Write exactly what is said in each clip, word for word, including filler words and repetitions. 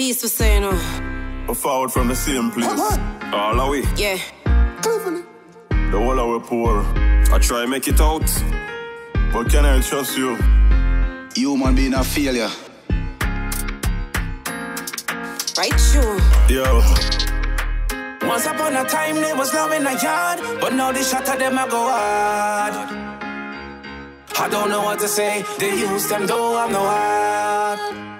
Peace, we say no. We're forward from the same place. All are we? Yeah. The whole of we poor. I try make it out, but can I trust you? Human being a failure. Right, sure. Yo. Once upon a time they was love in a yard, but now they shot at them I go hard. I don't know what to say, they use them though I'm no hard.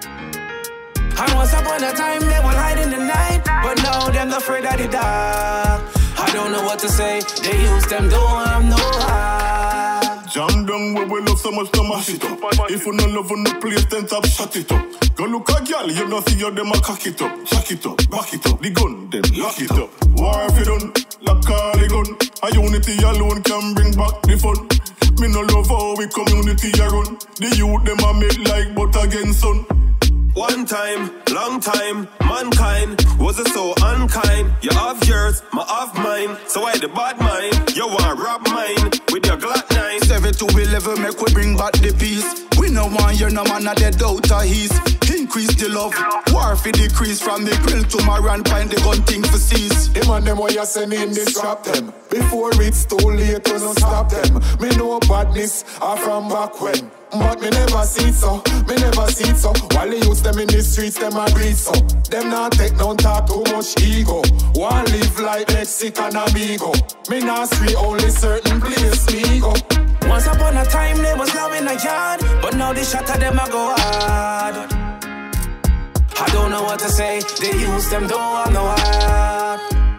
And once upon a time they were hide in the night, but now them afraid of the dark. I don't know what to say, they use them though I'm no hard. Jam down where we love so much to mash it up. If you no love on the place, then top shut it up. Go look a girl, you don't see how them a cock it up. Jack it up, back it up, the gun, then lock it up. War if you done, lock all the gun. A unity alone can bring back the fun. Me no love how we community a run. The youth them a make like but again son. One time, long time, mankind was a so unkind. You have yours, my have mine. So why the bad mind? You want rob mine with your Glock nine. Seven to eleven make we bring back the peace. We no want you no man a dead out of his. Increase the love, war for decrease. From the grill to my run, find the gun thing for cease. Them and them what you sending this trap them. Before it's too late to no stop them. Me know badness are from back when. But me never see it so, me never see it so. While they use them in the streets, them a breathe so. Them not take no talk too much ego. One live like Mexican amigo. Me not street only certain place me go. Once upon a time they was love in a yard, but now they shot at them I go hard. I don't know what to say, they use them though I'm no hard.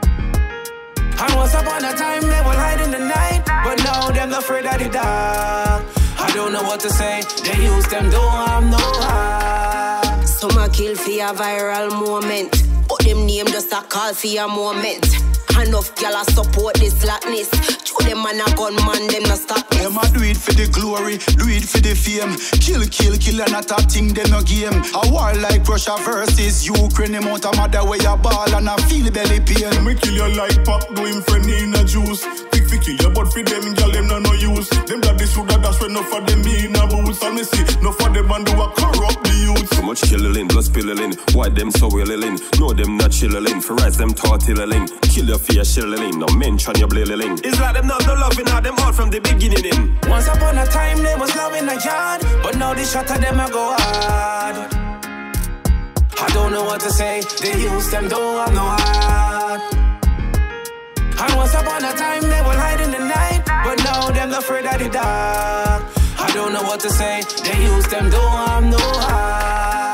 And once upon a time they were hide in the night, but now them afraid of the dark. I don't know what to say, they use them though I'm no hard. Some a kill for a viral moment, but them name just a call for a moment. Enough gyal a support this slackness. Show them man a gunman, them no stop this. Them a do it for the glory, do it for the fame. Kill, kill, kill and not a thing, them no game. A war like Russia versus Ukraine. Them out a mother where you ball and a feel belly pain. Me kill you like pop, doing friend in a juice. Pick fi kill you, but for them gyal them no no use. Them that this shoulda dash when enough of them be in a boots. And me see enough of them and do a corrupt the youth. So much killing, plus spilling. Why them so willing? No them not chilling. For rise them tortilling. Kill your fear shilling. No mention your blilling. It's like them not no loving how them all from the beginning in. Once upon a time they was love in a yard, but now they shot at them I go hard. I don't know what to say, they use them though I'm no hard. And once upon a time they were hide in the night, but now them afraid of the dark. I don't know what to say, they use them though I'm no hard.